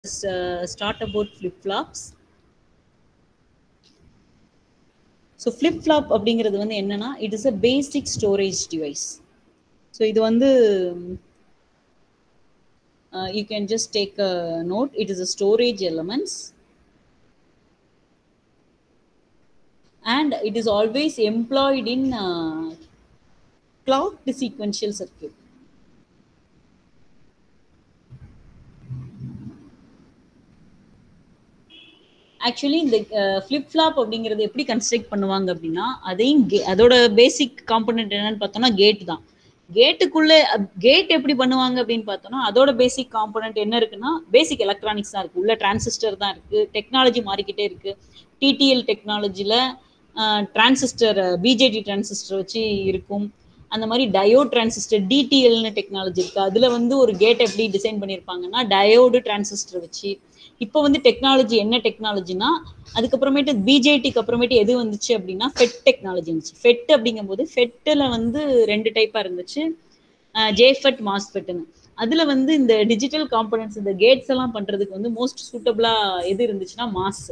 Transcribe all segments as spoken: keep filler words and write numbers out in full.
uh, start about flip-flops. So flip-flop அப்படிங்கிறது வந்து என்னன்னா, it is a basic storage device. So இது வந்து uh, you can just take a note. It is a storage elements, and it is always employed in uh, clocked sequential circuit. Actually இந்த flip flop அப்படிங்கிறது எப்படி construct பண்ணுவாங்க அப்படின்னா, அதையும் அதோட பேசிக் component என்னன்னு பார்த்தோம்னா கேட் தான். கேட்டுக்குள்ளே கேட் எப்படி பண்ணுவாங்க அப்படின்னு பார்த்தோம்னா, அதோட பேசிக் காம்பனன்ட் என்ன இருக்குன்னா, பேசிக் எலக்ட்ரானிக்ஸ் தான் இருக்கு. உள்ள டிரான்சிஸ்டர் தான் இருக்கு. டெக்னாலஜி மாறிக்கிட்டே இருக்கு. டிடிஎல் டெக்னாலஜியில் டிரான்சிஸ்டர் பிஜேடி டிரான்சிஸ்டர் வச்சு இருக்கும். அந்த மாதிரி டயோட் டிரான்சிஸ்டர் டிடிஎல்னு டெக்னாலஜி இருக்கு. அதுல வந்து ஒரு கேட் எப்படி டிசைன் பண்ணியிருப்பாங்கன்னா, டயோடு டிரான்சிஸ்டர் வச்சு. இப்போ வந்து டெக்னாலஜி என்ன டெக்னாலஜினா, அதுக்கப்புறமேட்டு பிஜேடிக்கு அப்புறமேட்டு எது வந்துச்சு அப்படின்னா ஃபெட் டெக்னாலஜி இருந்துச்சு. ஃபெட் அப்படிங்கும்போது ஃபெட்டில் வந்து ரெண்டு டைப்பாக இருந்துச்சு, ஜேஃபெட் மாஸ்ஃபெட்னு. அதில் வந்து இந்த டிஜிட்டல் காம்பனன்ட்ஸ் இந்த கேட்ஸ் எல்லாம் பண்ணுறதுக்கு வந்து மோஸ்ட் சூட்டபிளாக எது இருந்துச்சுன்னா மாஸ்.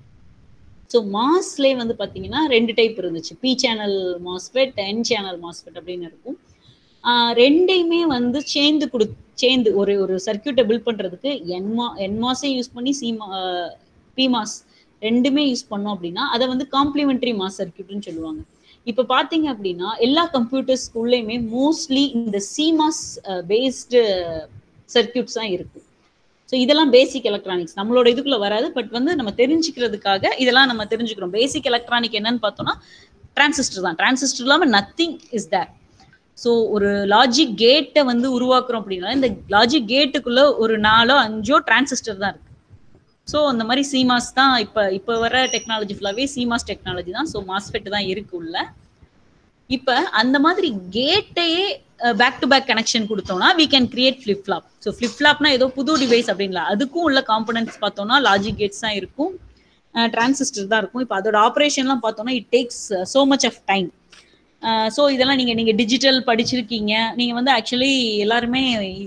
ஸோ மாஸ்லேயே வந்து பார்த்தீங்கன்னா ரெண்டு டைப் இருந்துச்சு, P channel MOSFET, N channel MOSFET அப்படின்னு இருக்கும். ரெண்டையுமே வந்து சேர்ந்து கொடு சேர்ந்து ஒரு ஒரு சர்க்கியூட்டை பில்ட் பண்ணுறதுக்கு என்மா என்மாஸே யூஸ் பண்ணி சிமா பிமாஸ் ரெண்டுமே யூஸ் பண்ணோம் அப்படின்னா அதை வந்து காம்ப்ளிமெண்ட்ரி மாஸ் சர்க்கியூட்னு சொல்லுவாங்க. இப்போ பார்த்தீங்க அப்படின்னா எல்லா கம்ப்யூட்டர்ஸ்குள்ளேயுமே மோஸ்ட்லி இந்த சிமாஸ் பேஸ்டு சர்க்கியூட்ஸ் தான் இருக்கும். ஸோ இதெல்லாம் பேசிக் எலக்ட்ரானிக்ஸ் நம்மளோட இதுக்குள்ள வராது, பட் வந்து நம்ம தெரிஞ்சுக்கிறதுக்காக இதெல்லாம் நம்ம தெரிஞ்சுக்கிறோம். பேசிக் எலக்ட்ரானிக் என்னன்னு பார்த்தோம்னா டிரான்சிஸ்டர் தான். டிரான்சிஸ்டர் இல்லாமல் நத்திங் இஸ் தேர். ஸோ ஒரு லாஜிக் கேட்டை வந்து உருவாக்குறோம் அப்படின்னா இந்த லாஜிக் கேட்டுக்குள்ள ஒரு நாலோ அஞ்சோ டிரான்சிஸ்டர் தான் இருக்கு. ஸோ அந்த மாதிரி சிமாஸ் தான் இப்போ இப்போ வர டெக்னாலஜி ஃபுல்லாகவே சிமாஸ் டெக்னாலஜி தான். ஸோ மாஸ்ஃபெட் தான் இருக்கு உள்ள. இப்போ அந்த மாதிரி கேட்டையே பேக் டு பேக் கனெக்ஷன் கொடுத்தோம்னா we can create flip flop. So flip ஃப்ளாப்னா ஏதோ புது டிவைஸ் அப்படின்ல, அதுக்கும் உள்ள காம்பனன்ட்ஸ் பார்த்தோம்னா லாஜிக் கேட்ஸ் தான் இருக்கும், டிரான்சிஸ்டர் தான் இருக்கும். இப்போ அதோட ஆப்ரேஷன்லாம் பார்த்தோம்னா it takes so much of time. So இதெல்லாம் நீங்கள் நீங்கள் டிஜிட்டல் படிச்சிருக்கீங்க. நீங்கள் வந்து ஆக்சுவலி எல்லாருமே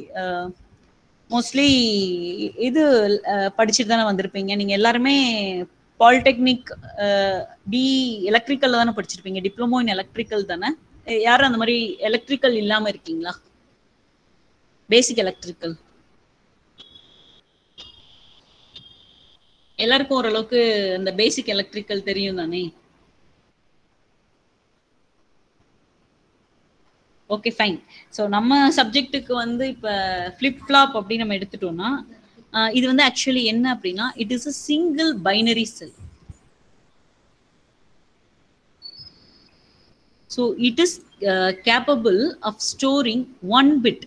மோஸ்ட்லி இது படிச்சுட்டு தானே வந்திருப்பீங்க. நீங்கள் எல்லாருமே பாலிடெக்னிக் டி எலக்ட்ரிக்கல் தானே படிச்சிருப்பீங்க, டிப்ளமோ இன் எலக்ட்ரிக்கல் தானே. யாரும் அந்த மாதிரி எலக்ட்ரிக்கல் இல்லாமல் இருக்கீங்களா? பேசிக் எலக்ட்ரிக்கல் எல்லாருக்கும் ஓரளவுக்கு அந்த பேசிக் எலக்ட்ரிக்கல் தெரியும் தானே? Okay fine. ஸோ நம்ம சப்ஜெக்ட்டுக்கு வந்து இப்போ ஃப்ளிப் ஃப்ளாப் அப்படின்னு நம்ம எடுத்துட்டோம்னா இது வந்து ஆக்சுவலி என்ன அப்படின்னா it is a single binary cell. So it is capable of storing one bit.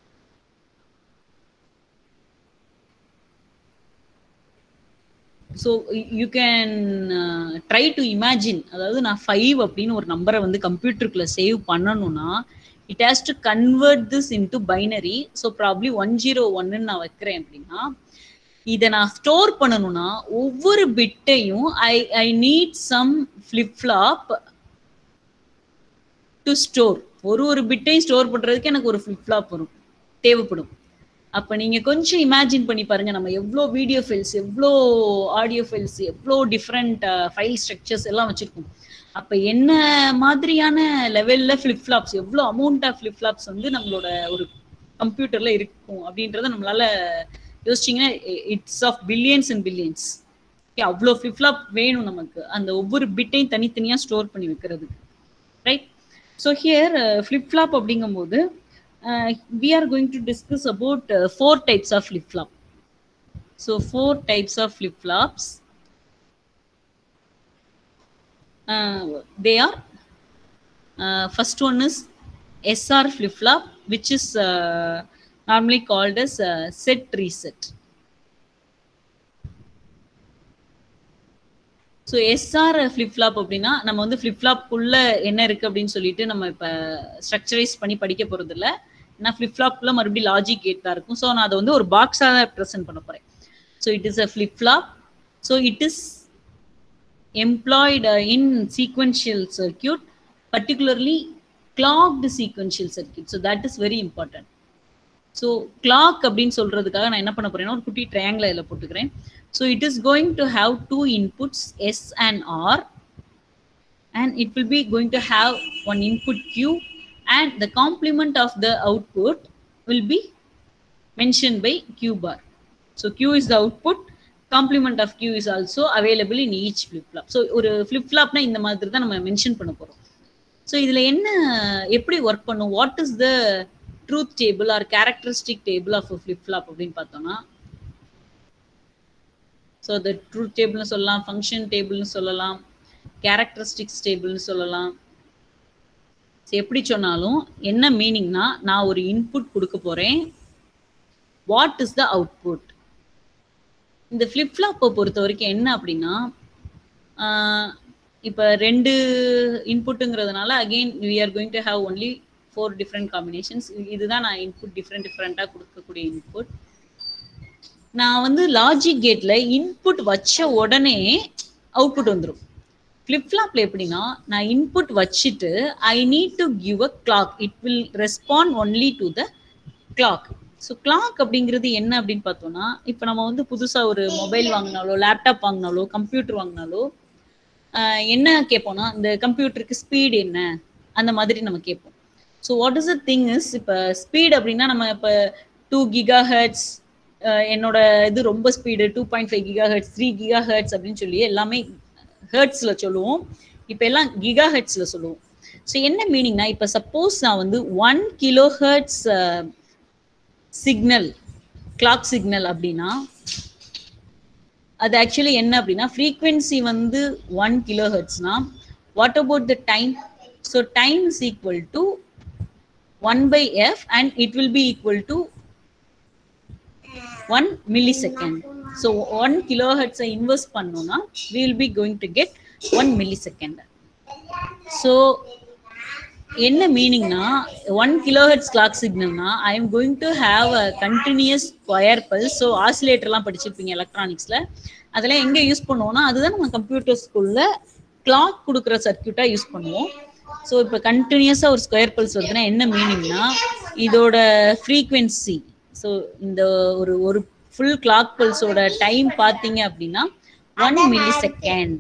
So you can try to imagine, அதாவது நான் ஃபைவ் அப்படின்னு ஒரு நம்பரை வந்து கம்ப்யூட்டருக்குள்ள சேவ் பண்ணணும்னா it has to convert this into binary. So probably one zero one ன்னு நான் வைக்கிறேன் அப்படின்னா இதை நான் ஸ்டோர் பண்ணணும்னா ஒவ்வொரு பிட்டையும் I I need some flip flop to store. ஒரு ஒரு பிட்டையும் ஸ்டோர் பண்றதுக்கு எனக்கு ஒரு ஃபிளிப் ஃப்ளாப் வரும் தேவைப்படும். அப்போ நீங்க கொஞ்சம் இமேஜின் பண்ணி பாருங்க, நம்ம எவ்வளோ வீடியோ ஃபைல்ஸ், எவ்வளோ ஆடியோ ஃபைல்ஸ், எவ்வளோ டிஃப்ரெண்ட் ஃபைல் ஸ்ட்ரக்சர்ஸ் எல்லாம் வச்சிருக்கோம். அப்போ என்ன மாதிரியான லெவலில் ஃபிளிப் ஃப்ளாப்ஸ், எவ்வளோ அமௌண்ட் ஆஃப் ஃபிளிப் ஃப்ளாப்ஸ் வந்து நம்மளோட ஒரு கம்ப்யூட்டரில் இருக்கும் அப்படின்றத நம்மளால யோசிச்சிங்கன்னா it's of billions and billions. Okay, அவ்வளோ ஃபிளிப் ஃப்ளாப் வேணும் நமக்கு அந்த ஒவ்வொரு பிட்டையும் தனித்தனியாக ஸ்டோர் பண்ணி வைக்கிறதுக்கு, right? So here flip flop அப்படிங்கும்போது we are going to discuss about uh, four types of flip flop. So four types of flip flops. Uh, they are uh, first one is S R flip flop, which is uh, normally called as uh, set reset. So SR flip flop அப்படின்னா நம்ம வந்து flip ஃப்ளாப்குள்ள என்ன இருக்கு அப்படின்னு சொல்லிட்டு நம்ம இப்போ ஸ்ட்ரக்சரைஸ் பண்ணி படிக்க போறது இல்லை. ஏன்னா ஃபிளிப் ஃப்ளாப்குள்ள மறுபடியும் லாஜிக் கேட் தான் இருக்கும். ஸோ நான் அதை வந்து ஒரு பாக்ஸாக ப்ரெசென்ட் பண்ண போறேன். So it is a flip flop. So it is employed in sequential circuit, particularly clocked sequential circuit. So that is very important. So clock அப்படின்னு சொல்றதுக்காக நான் என்ன பண்ண போறேன்னா ஒரு குட்டி ட்ரையாங்கிள் இதில் போட்டுக்கிறேன். So it is going to have two inputs S and R, and it will be going to have one input Q, and the complement of the output will be mentioned by Q bar. So Q is the output, complement of Q is also available in each flip flop. So ஒரு flip flopனா இந்த மாதிரி தான் நம்ம mention பண்ண போறோம். So இதுல என்ன எப்படி ஒர்க் பண்ணும், what is the truth table or characteristic table of flip flop அப்படின்னு பார்த்தோம்னா, ஸோ த ட்ரூத் டேபிள்னு சொல்லலாம், ஃபங்க்ஷன் டேபிள்னு சொல்லலாம், கேரக்டரிஸ்டிக்ஸ் டேபிள்னு சொல்லலாம். எப்படி சொன்னாலும் என்ன மீனிங்னா, நான் ஒரு இன்புட் கொடுக்க போறேன், வாட் இஸ் த அவுட்புட். இந்த ஃபிளிப் ஃப்ளாப்பை பொறுத்த வரைக்கும் என்ன அப்படின்னா, இப்போ ரெண்டு இன்புட்டுங்கிறதுனால again we are going to have only four different combinations. இதுதான் நான் இன்புட் டிஃப்ரெண்ட் டிஃப்ரெண்ட்டாக கொடுக்கக்கூடிய இன்புட். நான் வந்து லாஜிக் கேட்ல இன்புட் வச்ச உடனே அவுட்புட் வந்துடும். ஃபிளிப் ஃப்ளாப்ல எப்படின்னா, நான் இன்புட் வச்சுட்டு I need to give a clock, it will respond only to the clock. So clock அப்படிங்கிறது என்ன அப்படின்னு பார்த்தோம்னா, இப்போ நம்ம வந்து புதுசாக ஒரு மொபைல் வாங்கினாலோ லேப்டாப் வாங்கினாலோ கம்ப்யூட்டர் வாங்கினாலோ என்ன கேட்போம்னா, இந்த கம்ப்யூட்டருக்கு ஸ்பீடு என்ன அந்த மாதிரி நம்ம கேட்போம். So what is the thing is, இப்போ ஸ்பீட் அப்படின்னா நம்ம இப்போ டூ கிகா ஹெர்ட்ஸ், என்னோட இது ரொம்ப speed two point five giga hertz, three giga hertz அப்படின்னு சொல்லி எல்லாமே ஹெர்ட்ஸ்ல சொல்லுவோம். இப்போ எல்லாம் கிகா ஹெர்ட்ஸ்ல சொல்லுவோம். ஸோ என்ன மீனிங்னா, இப்போ சப்போஸ் நான் வந்து one kilo hertz signal, clock signal அப்படின்னா அது ஆக்சுவலி என்ன அப்படின்னா, ஃப்ரீக்வன்சி வந்து ஒன் கிலோ ஹெர்ட்ஸ்னா what about the time? So time is equal to one by F and it will be equal to one milli second. So one kilo ஹெர்ட்ஸை invest பண்ணோம்னா we will be going to get one milli second. So என்ன மீனிங்னா, one kilo hertz clock சிக்னல்னா I am going to have a continuous square pulse. So ஆசிலேட்டர்லாம் படிச்சிருப்பீங்க எலக்ட்ரானிக்ஸில், அதெல்லாம் எங்கே யூஸ் பண்ணுவோம்னா, அதுதான் நம்ம கம்ப்யூட்டர் ஸ்கூலில் கிளாக் கொடுக்குற சர்க்கியூட்டாக யூஸ் பண்ணுவோம். ஸோ இப்போ கண்டினியூஸாக ஒரு ஸ்கொயர் பல்ஸ் வருதுன்னா என்ன மீனிங்னா, இதோட ஃப்ரீக்வன்சி, ஸோ இந்த ஒரு ஒரு ஃபுல் கிளாக் பல்ஸோட டைம் பார்த்தீங்க அப்படின்னா one milli second.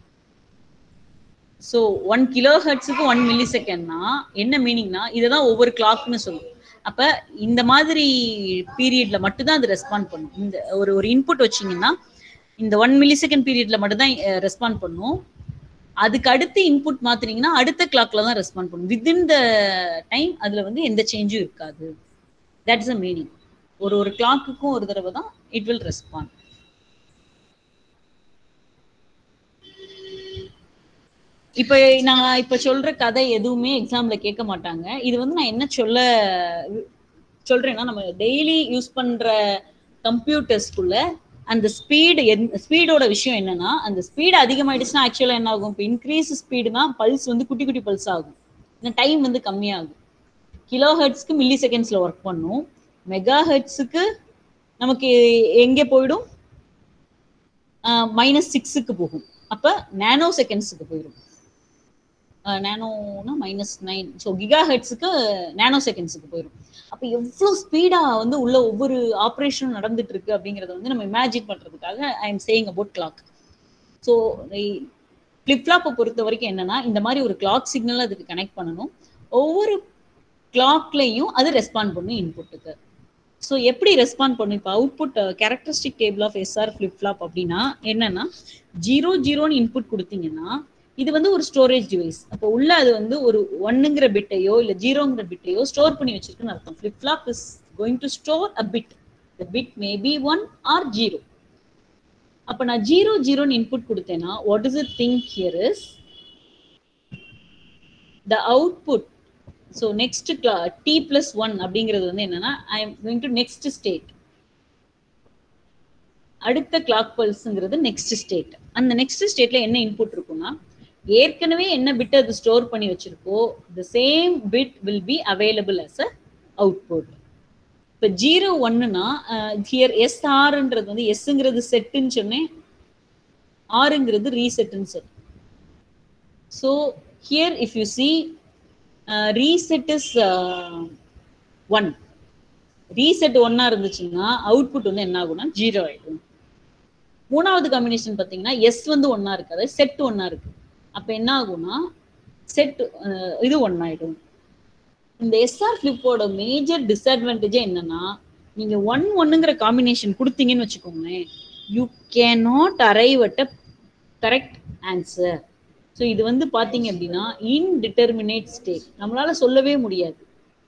So one kilo ஹெர்ட்ஸுக்கு ஒன் மில்லி செகண்ட்னா என்ன மீனிங்னா, இதை தான் ஒவ்வொரு கிளாக்னு சொல்லுவோம். அப்போ இந்த மாதிரி பீரியட்ல மட்டும்தான் அது ரெஸ்பாண்ட் பண்ணும். இந்த ஒரு ஒரு இன்புட் வச்சிங்கன்னா இந்த ஒன் மில்லி செகண்ட் பீரியட்ல மட்டும்தான் ரெஸ்பாண்ட் பண்ணும். அதுக்கு அடுத்து இன்புட் மாத்தினீங்கன்னா அடுத்த கிளாக்ல தான் ரெஸ்பாண்ட் பண்ணும். வித்தின் த டைம் அதுல வந்து எந்த சேஞ்சும் இருக்காது. That's the meaning. ஒரு ஒரு கிளாக்குக்கும் ஒரு தடவை தான் இட் வில் ரெஸ்பாண்ட். இப்ப நான் இப்ப சொல்ற கதை எதுவுமே எக்ஸாம்ல கேட்க மாட்டாங்க. இது வந்து நான் என்ன சொல்ல சொல்றேன்னா, நம்ம டெய்லி யூஸ் பண்ற கம்ப்யூட்டர்ஸ்குள்ள அந்த ஸ்பீடு, ஸ்பீடோட விஷயம் என்னன்னா, அந்த ஸ்பீடு அதிகமாயிடுச்சுன்னா ஆக்சுவலா என்ன ஆகும், இப்போ இன்க்ரீஸ் ஸ்பீடுனா பல்ஸ் வந்து குட்டி குட்டி பல்ஸ் ஆகும், இந்த டைம் வந்து கம்மியாகும். கிலோ ஹெர்ட்ஸ்க்கு மில்லி செகண்ட்ஸ்ல ஒர்க் பண்ணும், மெகா ஹெர்ட்ஸுக்கு நமக்கு எங்கே போயிடும், மைனஸ் சிக்ஸுக்கு போகும். அப்ப நானோ செகண்ட்ஸுக்கு போயிடும். நானோனா மைனஸ் நைன், ஸோ கிகா ஹெர்ட்ஸுக்கு நானோ செகண்ட்ஸுக்கு போயிடும். அப்போ எவ்வளோ ஸ்பீடா வந்து உள்ள ஒவ்வொரு ஆப்ரேஷனும் நடந்துட்டு இருக்கு அப்படிங்கிறத வந்து நம்ம இமேஜின் பண்றதுக்காக I am saying about clock. So flip ஃப்ளாப்பை பொறுத்த வரைக்கும் என்னன்னா, இந்த மாதிரி ஒரு கிளாக் சிக்னல் அதுக்கு கனெக்ட் பண்ணணும். ஒவ்வொரு கிளாக்லையும் அது ரெஸ்பாண்ட் பண்ணும் இன்புட்டுக்கு. ஸோ எப்படி ரெஸ்பாண்ட் பண்ணும், இப்போ output characteristic table of SR flip flop அப்படின்னா என்னன்னா, ஜீரோ ஜீரோன்னு இன்புட் கொடுத்தீங்கன்னா இது வந்து ஒரு ஸ்டோரேஜ் டிவைஸ். அப்போ உள்ள அது வந்து ஒரு ஒன்னுங்கிற பிட்டையோ இல்ல ஜீரோங்கிற பிட்டையோ ஸ்டோர் பண்ணி வச்சிருக்குன்னு அர்த்தம். Flip flop is going to store a bit. The bit may be one or zero. அப்ப நான் ஜீரோ ஜீரோன்னு இன்புட் கொடுத்தேன்னா what is it think here is the output. So next T plus one அப்படிங்கிறது வந்து என்னன்னா, I am going to next state. அடுத்த clock பல்ஸ்ங்கிறது next state. அந்த நெக்ஸ்ட் ஸ்டேட்ல என்ன இன்புட் இருக்கும்னா, ஏற்கனவே என்ன பிட் அது ஸ்டோர் பண்ணி வச்சிருக்கோ the same bit will be available as a output. இப்போ ஜீரோ ஒன்னுனா ஹியர் எஸ் ஆர்ன்றது வந்து எஸ்ங்கிறது செட்டுன்னு சொன்னேன், ஆறுங்கிறது ரீசெட்னு சொன்னேன். So here if you see reset is one, reset ஒன்னா இருந்துச்சுன்னா அவுட்புட் வந்து என்ன ஆகும்னா ஜீரோ ஆயிடும். மூணாவது காம்பினேஷன் பார்த்தீங்கன்னா எஸ் வந்து ஒன்னா இருக்காது, செட் ஒன்னா இருக்கு. அப்ப என்ன ஆகும்னா செட் இது ஒன்னாயிடும். இந்த எஸ்ஆர் ஃபிளிப்போட மேஜர் டிஸ்அட்வான்டேஜே என்னன்னா, நீங்க ஒன் ஒன்னுங்கிற காம்பினேஷன் கொடுத்தீங்கன்னு வச்சுக்கோங்களேன், you can not arrive at a correct answer. So இது வந்து பாத்தீங்க அப்படின்னா இன்டிட்டர்மினேட் ஸ்டேட், நம்மளால சொல்லவே முடியாது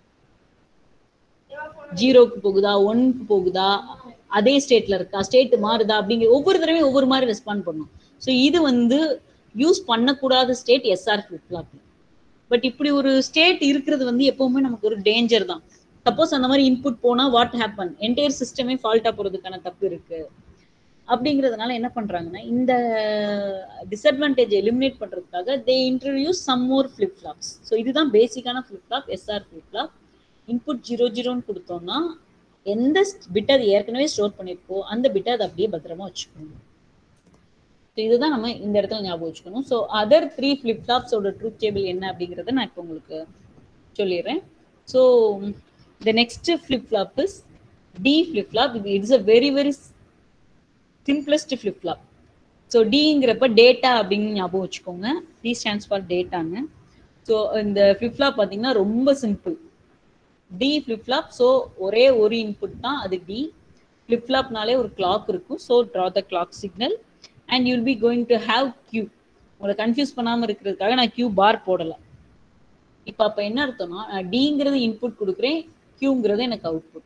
ஜீரோக்கு போகுதா ஒன்னுக்கு போகுதா அதே ஸ்டேட்ல இருக்கா ஸ்டேட் மாறுதா அப்படிங்கிற ஒவ்வொரு தடவையும் ஒவ்வொரு மாதிரி ரெஸ்பாண்ட் பண்ணும். ஸோ இது வந்து யூஸ் பண்ணக்கூடாத state SR flip flop. But இப்படி ஒரு ஸ்டேட் இருக்கிறது வந்து எப்பவுமே நமக்கு ஒரு டேஞ்சர் தான். சப்போஸ் அந்த மாதிரி இன்புட் போனா வாட் ஹேப்பன், என்டையர் சிஸ்டமே ஃபால்ட்டா போறதுக்கான தப்பு இருக்கு. அப்படிங்கிறதுனால என்ன பண்றாங்கன்னா இந்த டிஸ்அட்வான்டேஜ் எலிமினேட் பண்றதுக்காக they introduce some more flip flops. So இதுதான் பேசிக்கான flip flop, SR flip flop. Input zero ஜீரோன்னு கொடுத்தோம்னா எந்த பிட் அது ஏற்கனவே ஸ்டோர் பண்ணிருக்கோ அந்த பிட்டை அதை அப்படியே பத்திரமா வச்சுக்கணும். இதுதான் நம்ம இந்த இடத்துல ஞாபகம் வச்சுக்கணும். ஸோ அதர் த்ரீ ஃபிளிப் ஃப்ளாப்ஸோட ட்ரூத் டேபிள் என்ன அப்படிங்கிறத நான் இப்போ உங்களுக்கு சொல்லிடுறேன். So the next flip flop is D flip flop. இது it's a very very simplest flip flop. So டிங்கிறப்ப டேட்டா அப்படின்னு ஞாபகம் வச்சுக்கோங்க. டி ஸ்டாண்ட்ஸ் ஃபார் டேட்டாங்க. ஸோ இந்த ஃபிளிப் ஃப்ளாப் பார்த்தீங்கன்னா ரொம்ப simple. D flip flop. So ஒரே ஒரு இன்புட் தான் அது டி. ஃபிளிப் ஃப்ளாப்னாலே ஒரு கிளாக் இருக்கும். So draw the clock signal and you'll be going to have Q. உங்களை கன்ஃபியூஸ் பண்ணாமல் இருக்கிறதுக்காக நான் கியூ பார் போடலை. இப்போ அப்போ என்ன அர்த்தம்னா நான் டிங்கிறது இன்புட் கொடுக்குறேன், கியூங்கிறது எனக்கு அவுட்புட்.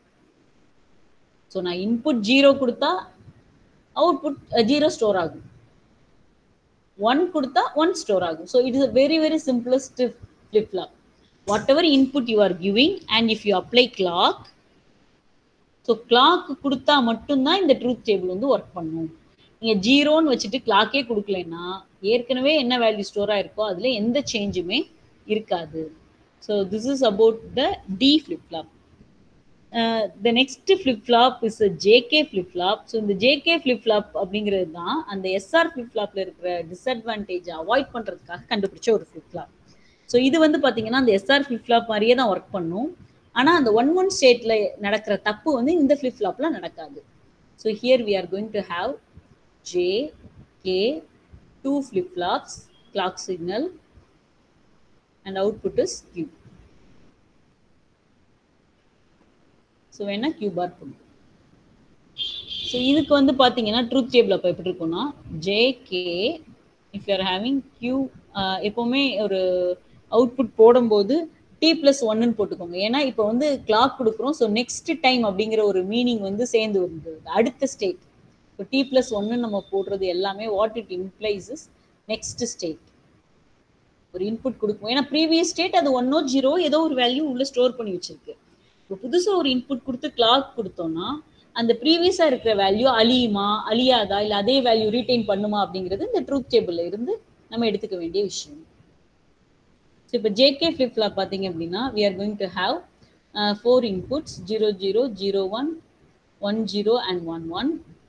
ஸோ நான் இன்புட் ஜீரோ கொடுத்தா அவுட்புட் ஜீரோ ஸ்டோர் ஆகும், ஒன் கொடுத்தா ஒன் ஸ்டோர் ஆகும். So it is a very very simplest flip flop. whatever input you are giving and if you apply clock, so clock கொடுத்தா மட்டும்தான் இந்த truth table வந்து work பண்ணும். நீங்க ஜீரோன்னு வச்சுட்டு கிளாக்கே கொடுக்கலன்னா ஏற்கனவே என்ன வேல்யூ ஸ்டோர் ஆயிருக்கோ அதுல எந்த சேஞ்சுமே இருக்காது. So this is about the D flip flop. The next flip flop is JK flip flop. So இந்த ஜேகே ஃபிளிப் ஃப்ளாப் அப்படிங்கிறது தான் அந்த எஸ்ஆர் ஃபிளிப் ஃப்ளாப்ல இருக்கிற டிஸ்அட்வான்டேஜ் அவாய்ட் பண்றதுக்காக கண்டுபிடிச்ச ஒரு ஃபிளிப் ஃப்ளாப். ஸோ இது வந்து பார்த்தீங்கன்னா அந்த எஸ்ஆர் ஃபிளிப் ஃப்ளாப் மாதிரியே தான் ஒர்க் பண்ணும். ஆனால் அந்த ஒன் ஒன் ஸ்டேட்ல நடக்கிற தப்பு வந்து இந்த ஃபிளிப் ஃப்ளாப்ல நடக்காது. So here we are going to have J K two flip flops, clock signal and output is Q. So வேணா கியூ பார் பண்ணும். ஸோ இதுக்கு வந்து பார்த்தீங்கன்னா ட்ரூத் டேபிள் அப்போ எப்படி இருக்கும்னா J K if you are having Q, எப்போவுமே ஒரு அவுட்புட் போடும்போது டி பிளஸ் ஒன்னு போட்டுக்கோங்க. ஏன்னா இப்போ வந்து கிளாக் கொடுக்குறோம். ஸோ நெக்ஸ்ட் டைம் அப்படிங்கிற ஒரு மீனிங் வந்து சேர்ந்து வருது அடுத்த ஸ்டேட். இப்போ டி பிளஸ் ஒன்னு நம்ம போடுறது எல்லாமே what it implies is next state. ஒரு இன்புட் கொடுக்கும், ஏன்னா ப்ரீவியஸ் ஸ்டேட் அது ஒன்னோ ஜீரோ ஏதோ ஒரு வேல்யூ உள்ள ஸ்டோர் பண்ணி வச்சிருக்கு. இப்போ புதுசாக ஒரு இன்புட் கொடுத்து கிளாக் கொடுத்தோம்னா அந்த ப்ரீவியஸாக இருக்கிற வேல்யூ அழியுமா அழியாதா இல்லை அதே வேல்யூ ரீட்டைன் பண்ணுமா அப்படிங்கிறது இந்த ட்ரூத் டேபிள்ல இருந்து நம்ம எடுத்துக்க வேண்டிய விஷயம். ஸோ இப்போ ஜேகே ஃபிளிப் ஃப்ளாப் பார்த்தீங்க அப்படின்னா we are going to have uh, four inputs zero zero zero one one zero and one one.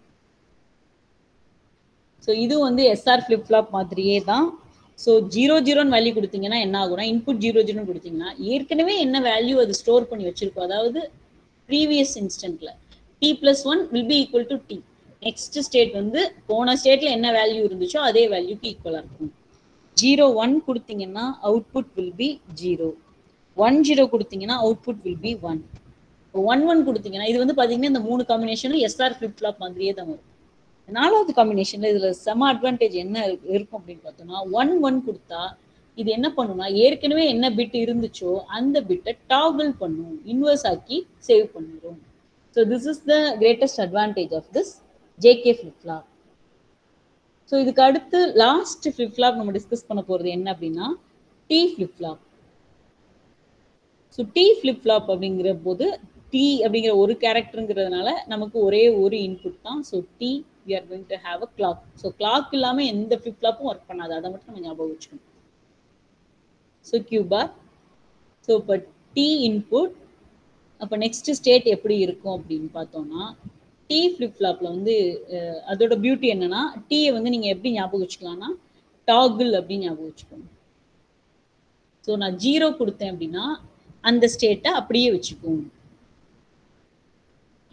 So இது வந்து எஸ்ஆர் ஃபிளிப் ஃப்ளாப் மாதிரியே தான். ஸோ ஜீரோ ஜீரோன்னு வேல்யூ கொடுத்தீங்கன்னா என்ன ஆகும்னா இன்புட் ஜீரோ ஜீரோன்னு கொடுத்தீங்கன்னா ஏற்கனவே என்ன வேல்யூ அது ஸ்டோர் பண்ணி வச்சிருக்கோம், அதாவது ப்ரீவியஸ் இன்ஸ்டன்ட்ல T plus one will be equal to T. Next state வந்து போன ஸ்டேட்ல என்ன வேல்யூ இருந்துச்சோ அதே வேல்யூக்கு ஈக்குவலா இருக்கும். ஜீரோ ஒன் கொடுத்தீங்கன்னா output will be zero, one zero கொடுத்தீங்கன்னா output will be one, one one கொடுத்தீங்கன்னா இது வந்து பாத்தீங்கன்னா இந்த மூணு காம்பினேஷனும் எஸ்ஆர் ஃபிளிப் ஃப்ளாப் மாதிரியே தான் வரும். நாலாவது காம்பினேஷன்ல இதுல செம அட்வான்டேஜ் என்ன இருக்கும் அப்படின்னு பார்த்தோம்னா ஒன் ஒன் கொடுத்தா இது என்ன பண்ணும்னா ஏற்கனவே என்ன பிட் இருந்துச்சோ அந்த பிட்டை டாகிள் பண்ணும், இன்வெர்ஸ் ஆக்கி சேவ் பண்ணிடும். So this is the greatest advantage of this JK flip flop. So இதுக்கு அடுத்து லாஸ்ட் ஃபிளிப் ஃப்ளாப் நம்ம டிஸ்கஸ் பண்ண போறது என்ன அப்படின்னா T flip flop. So T flip flop அப்படிங்கிற போது டி அப்படிங்கிற ஒரு கேரக்டருங்கிறதுனால நமக்கு ஒரே ஒரு இன்புட் தான். So T we are going to have a clock. So clock இல்லாமல் எந்த ஃபிளிப் ஃப்ளாப்பும் ஒர்க் பண்ணாது, அதை மட்டும் நம்ம ஞாபகம் வச்சுக்கணும். So Q bar. ஸோ இப்போ டி இன்புட், அப்போ நெக்ஸ்ட் ஸ்டேட் எப்படி இருக்கும் அப்படின்னு பார்த்தோம்னா டி ஃபிளிப் ஃப்ளாப்ல வந்து அதோட பியூட்டி என்னன்னா டீயை வந்து நீங்க எப்படி ஞாபகம் வச்சுக்கலாம்னா டாகிள் அப்படின்னு ஞாபகம் வச்சுக்கோங்க. ஸோ நான் ஜீரோ கொடுத்தேன் அப்படின்னா அந்த ஸ்டேட்டை அப்படியே வச்சுக்கோங்க.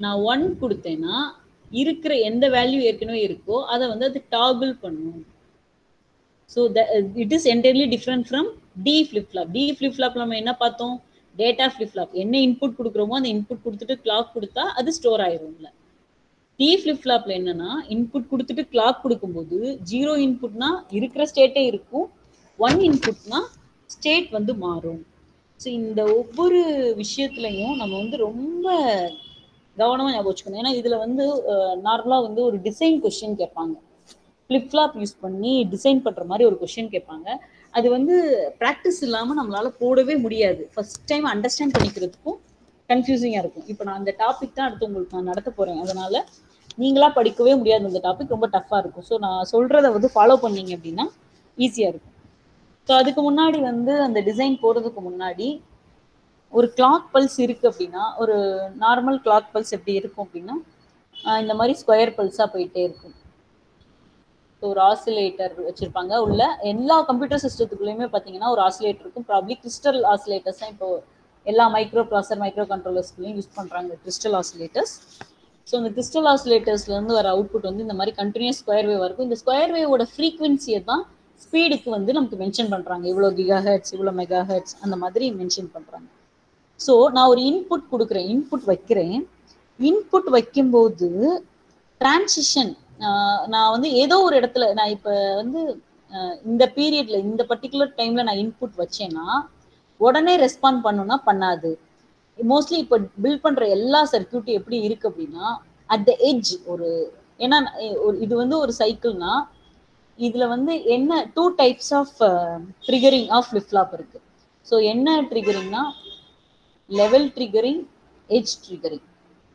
நான் ஒன் கொடுத்தேன்னா இருக்கிற எந்த வேல்யூ ஏற்கனவே இருக்கோ அதை வந்து அது டாகிள் பண்ணும். So it is entirely different from D flip flop. D flip flop நம்ம என்ன பார்த்தோம்? Data flip flop. என்ன இன்புட் கொடுக்குறோமோ அந்த இன்புட் கொடுத்துட்டு கிளாக் கொடுத்தா அது ஸ்டோர் ஆயிரும்ல. டி ஃபிளிப் ஃப்ளாப்ல என்னன்னா இன்புட் கொடுத்துட்டு கிளாக் கொடுக்கும்போது ஜீரோ இன்புட்னா இருக்கிற ஸ்டேட்டே இருக்கும், ஒன் இன்புட்னா ஸ்டேட் வந்து மாறும். ஸோ இந்த ஒவ்வொரு விஷயத்துலையும் நம்ம வந்து ரொம்ப கவனமாக ஞாபகம் வச்சுக்கணும். ஏன்னா இதுல வந்து நார்மலாக வந்து ஒரு டிசைன் கொஸ்டின் கேட்பாங்க, ஃபிளிப் ஃப்ளாப் யூஸ் பண்ணி டிசைன் பண்ற மாதிரி ஒரு கொஸ்டின் கேட்பாங்க. அது வந்து ப்ராக்டிஸ் இல்லாமல் நம்மளால போடவே முடியாது. ஃபர்ஸ்ட் டைம் அண்டர்ஸ்டாண்ட் பண்ணிக்கிறதுக்கும் கன்ஃபியூசிங்காக இருக்கும். இப்போ நான் அந்த டாபிக் தான் அடுத்து உங்களுக்கு நான் நடத்த போறேன், அதனால நீங்களா படிக்கவே முடியாது. அந்த டாபிக் ரொம்ப டஃப்பாக இருக்கும். ஸோ நான் சொல்றதை வந்து ஃபாலோ பண்ணீங்க அப்படின்னா ஈஸியாக இருக்கும். ஸோ அதுக்கு முன்னாடி வந்து அந்த டிசைன் போடுறதுக்கு முன்னாடி ஒரு கிளாக் பல்ஸ் இருக்கு அப்படின்னா, ஒரு நார்மல் கிளாக் பல்ஸ் எப்படி இருக்கும் அப்படின்னா இந்த மாதிரி ஸ்கொயர் பல்ஸாக போயிட்டே இருக்கும். ஒரு ஆசிலேட்டர் வச்சிருப்பாங்க உள்ள. எல்லா கம்ப்யூட்டர் சிஸ்டத்துக்குள்ளேயுமே பார்த்தீங்கன்னா ஒரு ஆசிலேட்டர் இருக்கும். ப்ராப்ளி கிறிஸ்டல் ஆசிலேட்டர்ஸ் தான் இப்போ எல்லா மைக்ரோ ப்ராசர் மைக்ரோ கண்ட்ரோலர்ஸ்குள்ளேயும் யூஸ் பண்ணுறாங்க, கிறிஸ்டல் ஆசிலேட்டர்ஸ். ஸோ இந்த கிறிஸ்டல் ஆசிலேட்டர்ஸ்லேருந்து வர அவுட்புட் வந்து இந்த மாதிரி கண்டினியூஸ் ஸ்கொயர் வேவாக இருக்கும். இந்த ஸ்கொயர் வேவோட ஃப்ரீக்வன்சியை தான் ஸ்பீடுக்கு வந்து நமக்கு மென்ஷன் பண்ணுறாங்க. இவ்வளோ கிகா ஹெர்ட்ஸ், இவ்வளோ மெகா ஹெர்ட்ஸ் அந்த மாதிரி மென்ஷன் பண்ணுறாங்க. ஸோ நான் ஒரு இன்புட் கொடுக்குறேன், இன்புட் வைக்கிறேன். இன்புட் வைக்கும்போது டிரான்சிஷன் நான் வந்து ஏதோ ஒரு இடத்துல நான் இப்போ வந்து இந்த பீரியட்ல இந்த பர்டிகுலர் டைம்ல நான் இன்புட் வச்சேன்னா உடனே ரெஸ்பாண்ட் பண்ணுன்னா பண்ணாது. மோஸ்ட்லி இப்போ பில்ட் பண்ற எல்லா சர்க்கியூட்டும் எப்படி இருக்கு அப்படின்னா அட் த எட்ஜ் ஒரு, ஏன்னா இது வந்து ஒரு சைக்கிள்னா இதுல வந்து என்ன two types of triggering of flip flop இருக்கு. ஸோ என்ன ட்ரிகரிங்னா level triggering, edge triggering.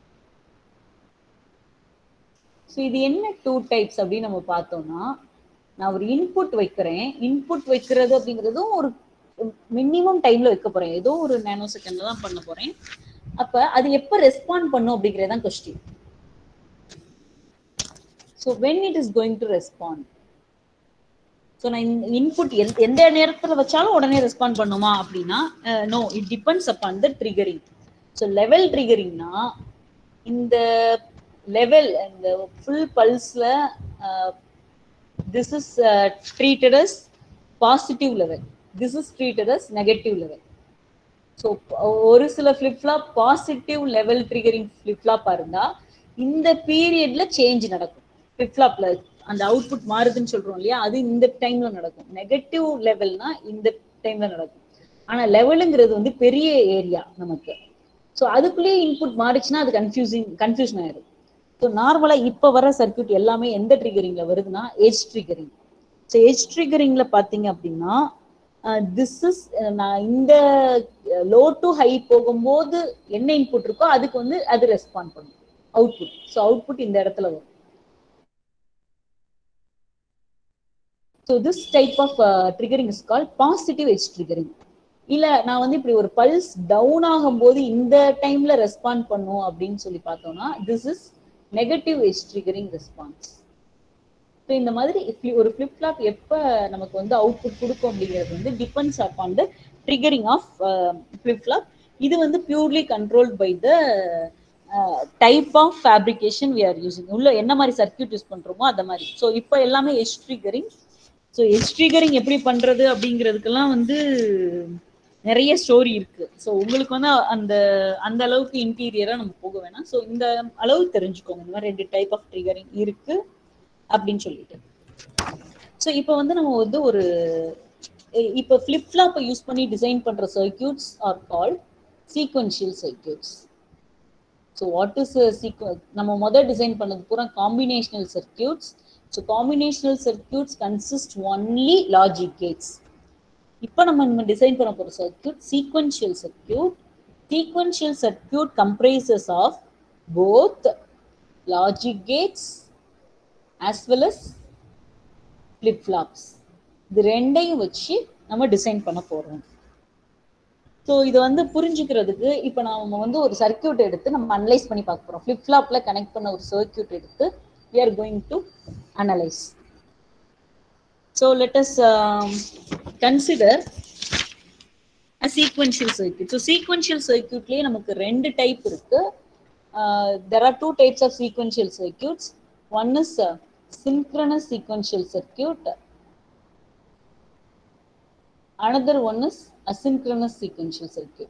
So இது என்ன டூ டைப்ஸ் அப்படின்னு நம்ம பார்த்தோம்னா, நான் ஒரு இன்புட் வைக்கிறேன், இன்புட் வைக்கிறது அப்படிங்கிறதும் ஒரு மினிமம் டைம்ல வைக்க போறேன், ஏதோ ஒரு நேனோ செகண்ட்ல தான் பண்ண போறேன். அப்ப அது எப்ப ரெஸ்பாண்ட் பண்ணும் அப்படிங்கறதான் question. So when it is going to respond. So நான் இன்புட் எந்த நேரத்துல வச்சாலும் உடனே ரெஸ்பாண்ட் பண்ணுமா அப்படின்னா no, it depends upon the triggering. So level ட்ரிகரிங்னா இந்த லெவல் இந்த ஃபுல் பல்ஸ்ல this is uh, treated as positive level, this is treated as negative level. So ஒரு சில flip flop positive level triggering flip ஃப்ளாப்பா இருந்தா இந்த பீரியட்ல சேஞ்ச் நடக்கும். ஃபிளிப் ஃப்ளாப்ல அந்த அவுட்புட் மாறுதுன்னு சொல்றோம் இல்லையா, அது இந்த டைம்ல நடக்கும். நெகட்டிவ் லெவல்னா இந்த டைம்ல நடக்கும். ஆனா லெவலுங்கிறது வந்து பெரிய ஏரியா நமக்கு. ஸோ அதுக்குள்ளேயே இன்புட் மாறிச்சுன்னா அது கன்ஃபியூசிங் கன்ஃபியூஷன் ஆயிடும். ஸோ நார்மலா இப்ப வர சர்க்கியூட் எல்லாமே எந்த ட்ரிகரிங்ல வருதுன்னா எட்ஜ் ட்ரிகரிங். ஸோ எட்ஜ் ட்ரிகரிங்ல பாத்தீங்க அப்படின்னா திஸ் இஸ் நான் இந்த லோ டு ஹை போகும்போது என்ன இன்புட் இருக்கோ அதுக்கு வந்து அது ரெஸ்பாண்ட் பண்ணும் அவுட்புட். ஸோ அவுட்புட் இந்த இடத்துல வரும். So this type of triggering is called positive edge triggering. இல்ல நான் வந்து இப்படி ஒரு பல்ஸ் டவுன் ஆகும் போது இந்த டைம்ல ரெஸ்பாண்ட் பண்ணும் அப்படின்னு சொல்லி பார்த்தோம்னா this is negative edge triggering response. So இந்த மாதிரி ஒரு ஃபிளிப் ஃப்ளாப் எப்ப நமக்கு வந்து அவுட்புட் கொடுக்கும் அப்படிங்கிறது வந்து depends upon the triggering of flip flop. இது வந்து purely controlled by the type of fabrication we are using. உள்ள என்ன மாதிரி சர்க்கியூட் யூஸ் பண்றோமோ அந்த மாதிரி. ஸோ இப்போ எல்லாமே edge triggering. So edge triggering எப்படி பண்றது அப்படிங்கிறதுக்கெல்லாம் வந்து நிறைய ஸ்டோரி இருக்கு. ஸோ உங்களுக்கு வந்து அந்த அந்த அளவுக்கு இன்டீரியரா நம்ம போக வேணாம். ஸோ இந்த அளவு தெரிஞ்சுக்கோங்க, இந்த மாதிரி ரெண்டு டைப் ஆஃப் ட்ரிகரிங் இருக்கு அப்படின்னு சொல்லிட்டு. ஸோ இப்போ வந்து நம்ம வந்து ஒரு இப்போ ஃபிளிப் ஃப்ளாப்பை யூஸ் பண்ணி டிசைன் பண்ற circuits are called sequential circuits. So what is sequence? நம்ம முதல் டிசைன் பண்ணது பூரா combinational circuits. So combinational circuits consist only logic gates. இப்போ நம்ம நம்ம டிசைன் பண்ண போற circuit sequential circuit. Sequential circuit comprises of both logic gates as well as flip flops. இது ரெண்டையும் வச்சு நம்ம டிசைன் பண்ண போறோம். ஸோ இது வந்து புரிஞ்சுக்கிறதுக்கு இப்போ நம்ம வந்து ஒரு சர்க்கியூட் எடுத்து நம்ம அனலைஸ் பண்ணி பார்க்க போறோம். ஃபிளிப் ஃப்ளாப்ல கனெக்ட் பண்ண ஒரு சர்க்கியூட் எடுத்து we are going to analyze. So let us um, consider a sequential circuit. So sequential circuitலயே நமக்கு ரெண்டு டைப் இருக்கு. uh, there are two types of sequential circuits. One is uh, synchronous sequential circuit. Another one is asynchronous sequential circuit.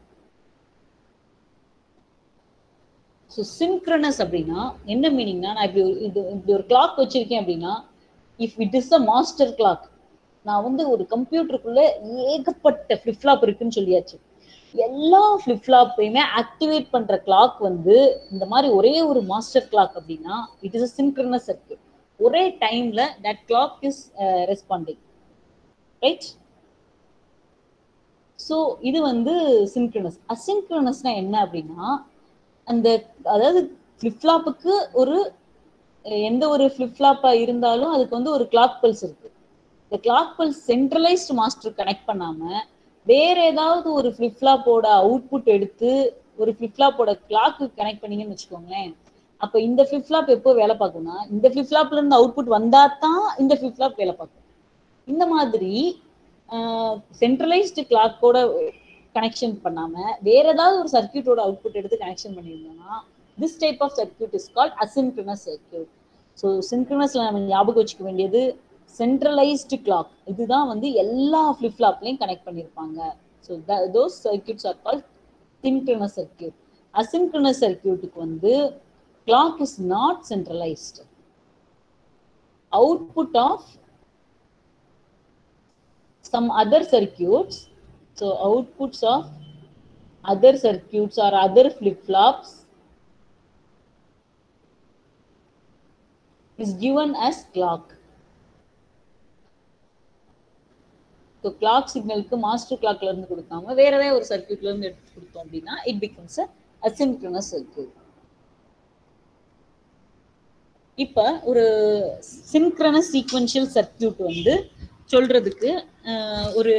So synchronous அப்படின்னா என்ன மீனிங்னா, நான் இப்படி இது இப்படி ஒரு கிளாக் வச்சிருக்கேன் அப்படின்னா, if it is a master clock, நான் வந்து ஒரு கம்ப்யூட்டருக்குள்ள ஏகப்பட்ட ஃபிளிப் ஃப்ளாப் இருக்குன்னு சொல்லியாச்சு. எல்லா ஃபிளிப் ஃப்ளாப்பையுமே ஆக்டிவேட் பண்ற கிளாக் வந்து இந்த மாதிரி ஒரே ஒரு மாஸ்டர் கிளாக் அப்படின்னா it is a synchronous circuit. ஒரே டைம்ல that clock is responding, right? So இது வந்து சின்க்ரனஸ். அசின்க்ரனஸ்னா என்ன அப்படின்னா, அந்த அதாவது ஃபிளிப் ஃப்ளாப்புக்கு ஒரு எந்த ஒரு ஃபிளிப் ஃப்ளாப்பா இருந்தாலும் அதுக்கு வந்து ஒரு கிளாக் பல்ஸ் இருக்கு. இந்த clock pulse centralised master connect பண்ணாம வேற ஏதாவது ஒரு ஃபிளிப் ஃப்ளாப்போட அவுட்புட் எடுத்து ஒரு ஃபிளிப் ஃப்ளாப்போட கிளாக்கு கனெக்ட் பண்ணீங்கன்னு வச்சுக்கோங்களேன். அப்ப இந்த ஃபிளிப் ஃப்ளாப் எப்போ வேலை பார்க்கும்னா, இந்த ஃபிளிப் ஃப்ளாப்ல இருந்து அவுட்புட் வந்தா தான் இந்த ஃபிளிப் ஃப்ளாப் வேலை பார்க்கும். இந்த மாதிரி சென்ட்ரலைஸ்டு கிளாக்கோட கனெக்ஷன் பண்ணாம வேற ஏதாவது ஒரு சர்க்கியூட்டோட அவுட்புட் எடுத்து கனெக்ஷன் பண்ணியிருந்தோம்னா this type of circuit is called asynchronous circuit. So சின்க்ரனஸ்ல நம்ம ஞாபகம் வச்சுக்க வேண்டியது சென்ட்ரலைஸ்டு கிளாக், இதுதான் வந்து எல்லா ஃபிளிப் ஃப்ளாப்லையும் கனெக்ட் பண்ணியிருப்பாங்க. So those circuits are called synchronous circuit. Asynchronous சர்க்கியூட்டுக்கு வந்து clock is not centralised. Output of some other circuits, so outputs of other circuits or other flip-flops is given as clock. So clock signal க்கு master clock ல இருந்து கொடுக்காம வேற ஏதாவது ஒரு சர்க்யூட்ல இருந்து எடுத்து கொடுத்தோம் அப்படின்னா it becomes a asynchronous circuit. இப்ப ஒரு synchronous sequential circuit வந்து சொல்றதுக்கு ஒரு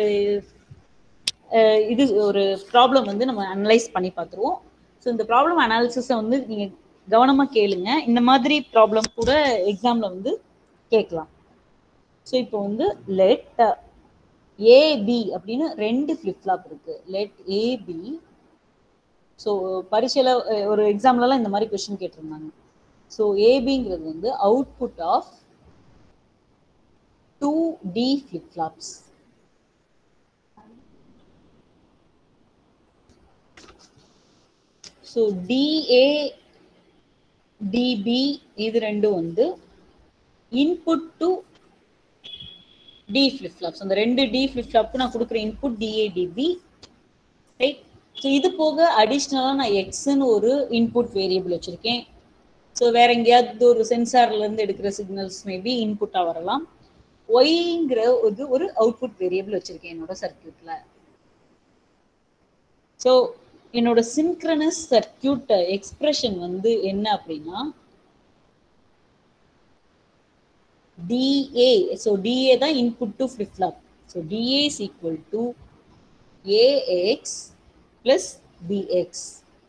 இது ஒரு ப்ராப்ளம் வந்து நம்ம அனலைஸ் பண்ணி பார்த்துருவோம். ஸோ இந்த ப்ராப்ளம் அனாலிசிஸை வந்து நீங்க கவனமா கேளுங்க. இந்த மாதிரி ப்ராப்ளம் கூட எக்ஸாம்ல வந்து கேட்கலாம். ஸோ இப்போ வந்து லெட் ஏபி அப்படின்னு ரெண்டு ஃபிளிப் ஃப்ளாப் இருக்கு. Let A B. ஸோ பரீட்சையில ஒரு எக்ஸாம்லலாம் இந்த மாதிரி கொஸ்டின் கேட்டிருந்தாங்க. ஸோ ஏபிங்கிறது வந்து output of two D flip flops. So D A D B இது ரெண்டும் வந்து input to D flip flops. அந்த ரெண்டு டி ஃபிளிப் ஃப்ளாப்க்கு நான் கொடுக்குற input D A D B, right? So இது போக அடிஷ்னலாக நான் எக்ஸ்ன்னு ஒரு இன்புட் வேரியபிள் வச்சிருக்கேன். ஸோ வேற எங்கேயாவது ஒரு சென்சார்ல இருந்து எடுக்கிற சிக்னல்ஸ் மேபி இன்புட்டா வரலாம். ஒய்ங்கிற ஒரு ஒரு அவுட்புட் வேரியபிள் வச்சிருக்கேன் என்னோட சர்க்கியூட்ல. ஸோ என்னோட சின்க்ரனஸ் சர்க்கியூட் எக்ஸ்பிரஷன் வந்து என்ன அப்படின்னா டிஏ. ஸோ டிஏ தான் input to flip flop. So D A is equal to A X plus B X.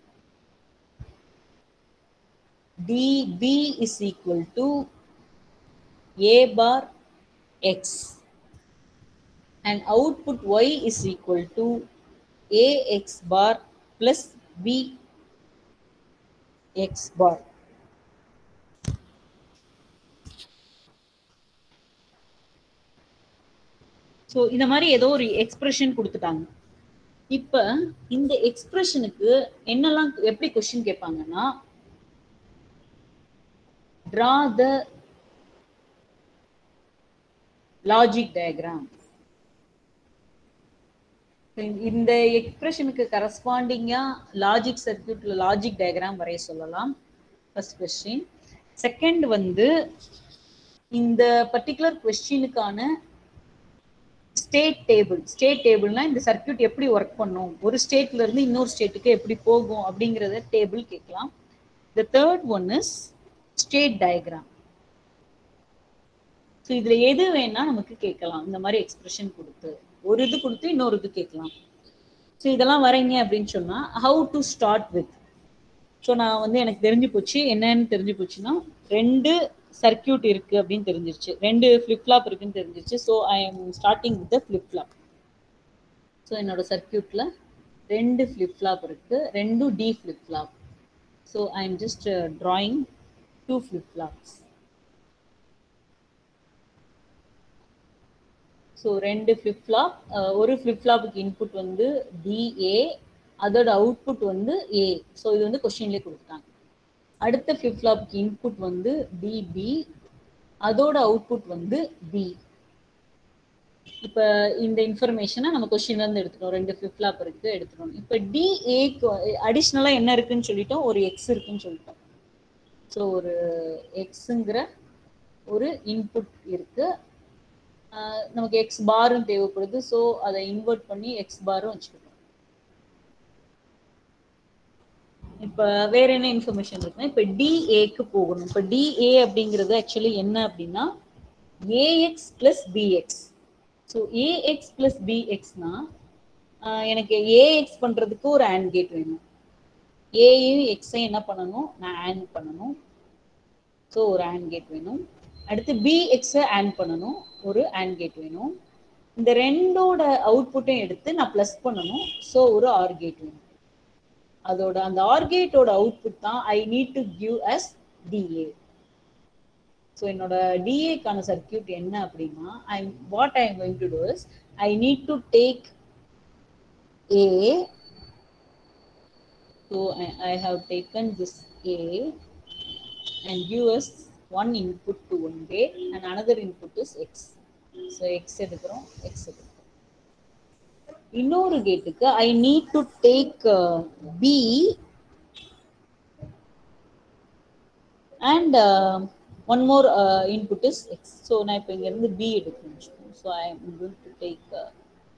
D B is equal to A bar X. And output Y is equal to ax bar plus bx bar. So இந்த மாதிரி ஏதோ ஒரு expression கொடுத்துட்டாங்க. இப்ப இந்த எக்ஸ்பிரஷனுக்கு என்னெல்லாம் எப்படி கொஸ்டின் கேட்பாங்கன்னா, draw the logic diagram. இந்த எக்ஸ்பிரஷனுக்கு கரஸ்பாண்டிங்கா லாஜிக் சர்க்கியூட்ல லாஜிக் டயக்ராம் வரைய சொல்லலாம். First question. செகண்ட் வந்து இந்த பர்டிகுலர் கொஸ்டினுக்கான ஸ்டேட் டேபிள். ஸ்டேட் டேபிள்னா இந்த சர்க்கியூட் எப்படி ஒர்க் பண்ணும், ஒரு ஸ்டேட்ல இருந்து இன்னொரு ஸ்டேட்டுக்கு எப்படி போகும் அப்படிங்கறத டேபிள் கேட்கலாம். The third one is state diagram. So இதுல எது வேணா நமக்கு கேட்கலாம். இந்த மாதிரி எக்ஸ்பிரஷன் கொடுத்து ஒரு இது கொடுத்து இன்னொரு இது கேட்கலாம். ஸோ இதெல்லாம் வரைங்க அப்படின்னு சொன்னா how to start with. So நான் வந்து எனக்கு தெரிஞ்சு போச்சு என்னன்னு தெரிஞ்சு போச்சுன்னா ரெண்டு சர்க்கியூட் இருக்கு அப்படின்னு தெரிஞ்சிருச்சு, ரெண்டு ஃபிளிப் ஃப்ளாப் இருக்குன்னு தெரிஞ்சிருச்சு. So I am starting with the flip flop. So என்னோட சர்க்கியூட்ல ரெண்டு ஃபிளிப் ஃப்ளாப் இருக்கு, ரெண்டும் D flip flop. So I'm just uh, drawing two flip-flops. So ரெண்டு flip-flop, ஒரு flip-flopக்கு input வந்து D A, அதோட output வந்து A. So இது வந்து கொஸ்டின்லேயே கொடுத்தாங்க. அடுத்த flip-flopக்கு input வந்து D B, அதோட output வந்து B. இப்போ இந்த இன்ஃபர்மேஷனை நம்ம கொஸ்டின்ல இருந்து எடுத்துட்டோம். ரெண்டு flip-flop இருக்கு எடுத்துட்டோம். இப்போ D Aக்கு அடிஷ்னலா என்ன இருக்குன்னு சொல்லிட்டோம், ஒரு X இருக்குன்னு சொல்லிட்டோம். ஸோ ஒரு எக்ஸுங்கிற ஒரு இன்புட் இருக்கு, நமக்கு எக்ஸ் பாரும் தேவைப்படுது. ஸோ அதை இன்வெர்ட் பண்ணி எக்ஸ் பாரும் வச்சுக்கிட்டோம். இப்போ வேற என்ன இன்ஃபர்மேஷன் இருக்குன்னா, இப்போ டிஏக்கு போகணும். இப்போ டிஏ அப்படிங்கிறது ஆக்சுவலி என்ன அப்படின்னா A X plus B X. So A X plus பிஎக்ஸ்னா எனக்கு ஏஎக்ஸ் பண்றதுக்கு ஒரு ஆண்ட் கேட் வேணும். ஏயும் எக்ஸையும் என்ன பண்ணணும், நான் ஆண்ட் பண்ணணும். ஸோ ஒரு ஆண்ட் கேட் வேணும். அடுத்து பிஎக்ஸை ஆண்ட் பண்ணணும், ஒரு ஆண்ட் கேட் வேணும். இந்த ரெண்டோட அவுட்புட்டையும் எடுத்து நான் பிளஸ் பண்ணணும். ஸோ ஒரு ஆர் கேட் வேணும். அதோட அந்த ஆர் கேட்டோட அவுட்புட் தான் I need to give as D A. So என்னோட டிஏக்கான சர்க்கியூட் என்ன அப்படின்னா, I what I am going to do is I need to take A. So I, I have taken this A and give us one input to one gate and another input is X. So X எடுக்கிறோம், X எடுக்கிறோம். இன்னொரு கேட்டுக்கு I need to take uh, B and uh, one more uh, input is X. So நான் இப்போ இங்க இருந்து B எடுக்கிறேன். So I am going to take uh,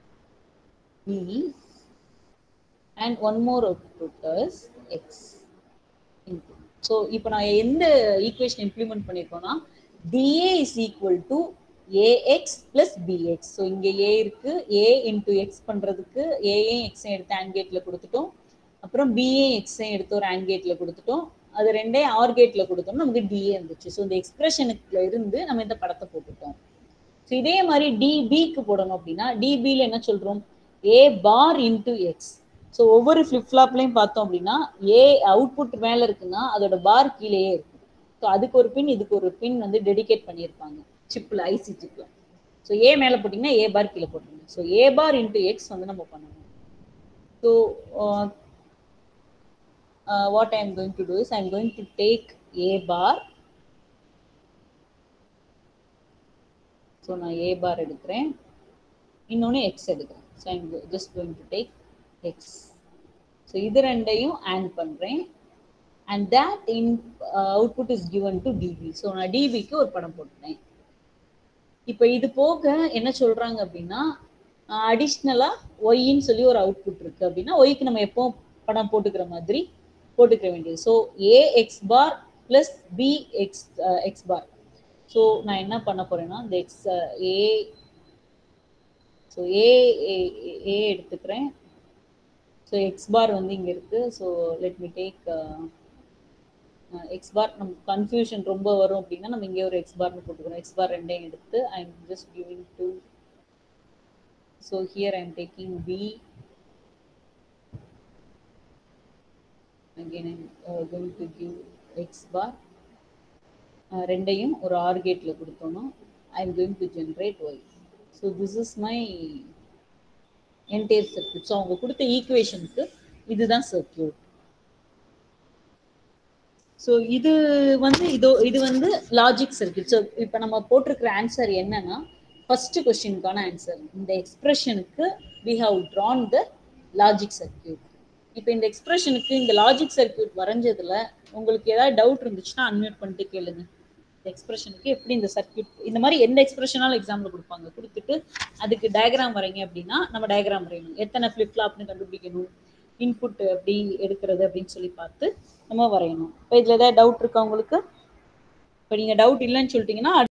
B and one more output is X input. So இப்போ நான் எந்த equation implement பண்ணிருக்கோம்னா D A is equal to A X plus B X. So இங்க A இருக்கு, A into X பண்றதுக்கு A ஐயும் X ஐயும் எடுத்து AND கேட்ல கொடுத்துட்டோம். அப்புறம் B ஐயும் X ஐயும் எடுத்து ஒரு AND கேட்ல கொடுத்துட்டோம். அது ரெண்டையும் ஆர் கேட்ல கொடுத்தோம்னா நமக்கு D A இருந்துச்சு. ஸோ இந்த எக்ஸ்பிரஷனுக்குள்ள இருந்து நம்ம இந்த படத்தை போட்டுட்டோம். ஸோ இதே மாதிரி D Bக்கு போடணும் அப்படின்னா D Bல என்ன சொல்றோம், A bar into X. So ஒவ்வொரு ஃப்ளிப்ஃப்ளாப்லையும் பார்த்தோம் அப்படின்னா ஏ அவுட்புட் மேலே இருக்குன்னா அதோட பார் கீழேயே இருக்கு. ஸோ அதுக்கு ஒரு பின் இதுக்கு ஒரு பின் வந்து டெடிகேட் பண்ணியிருப்பாங்க சிப்பில், ஐசி சிப்பில். ஸோ ஏ மேலே போட்டிங்கன்னா ஏ பார் கீழே போட்டுருங்க. So A bar into X வந்து நம்ம பண்ணணும். So what I am going to do is I am going to take A bar. So நான் ஏ பார் எடுக்கிறேன், இன்னொன்று எக்ஸ் எடுக்கிறேன். So I am just going to take X. So இது ரெண்டையும் add பண்றேன் and that in uh, output is given to D B. So நான் D B க்கு ஒரு படம் போட்டுறேன். இப்போ இது போக என்ன சொல்றாங்க அப்படின்னா அடிஷ்னலா Y ன்னு சொல்லி ஒரு அவுட்புட் இருக்கு அப்படின்னா Y க்கு நம்ம எப்போ படம் போட்டுக்கிற மாதிரி போட்டுக்க வேண்டியது. So A X bar plus B X uh, X bar. So நான் என்ன பண்ண போறேன்னா இந்த X uh, A so A A எடுத்துக்கிறேன். ஸோ எக்ஸ் பார் வந்து இங்கே இருக்குது. So let me take X bar. நமக்கு கன்ஃபியூஷன் ரொம்ப வரும் அப்படின்னா நம்ம இங்கே ஒரு எக்ஸ் பார்னு போட்டுக்கிறோம். எக்ஸ் பார் ரெண்டையும் எடுத்து I am just giving to. So here I am taking B. Again I am going to give X bar. ரெண்டையும் ஒரு ஆர் கேட்டில் கொடுத்தோன்னா I am going to generate Y. So this is my entire circuit. So அவங்க கொடுத்த ஈக்குவேஷனுக்கு இதுதான் circuit. So இது வந்து இதோ இது வந்து லாஜிக் சர்க்யூட். ஸோ இப்போ நம்ம போட்டிருக்கிற ஆன்சர் என்னன்னா ஃபர்ஸ்ட் கொஸ்டினுக்கான ஆன்சர். இந்த எக்ஸ்பிரஷனுக்கு we have drawn the logic circuit. இப்போ இந்த எக்ஸ்பிரஷனுக்கு இந்த லாஜிக் சர்க்யூட் வரைஞ்சதுல உங்களுக்கு ஏதாவது டவுட் இருந்துச்சுன்னா அன்மியூட் பண்ணிட்டு கேளுங்க. எக்ஸ்பிரஷனுக்கு எப்படி இந்த சர்க்யூட் இந்த மாதிரி எந்த எக்ஸ்பிரஷனாலும் எக்ஸாம்ல கொடுப்பாங்க. கொடுத்துட்டு அதுக்கு டயக்ராம் வரைங்க அப்படின்னா நம்ம டயக்ராம் வரையணும். எத்தனை ஃபிளிப்ஃப்ளாப்னு கண்டுபிடிக்கணும், இன்புட் எப்படி எடுக்கிறது அப்படின்னு சொல்லி பார்த்து நம்ம வரையணும். இப்போ இதில் ஏதாவது டவுட் இருக்கா உங்களுக்கு? இப்போ நீங்கள் டவுட் இல்லைன்னு சொல்லிட்டீங்கன்னா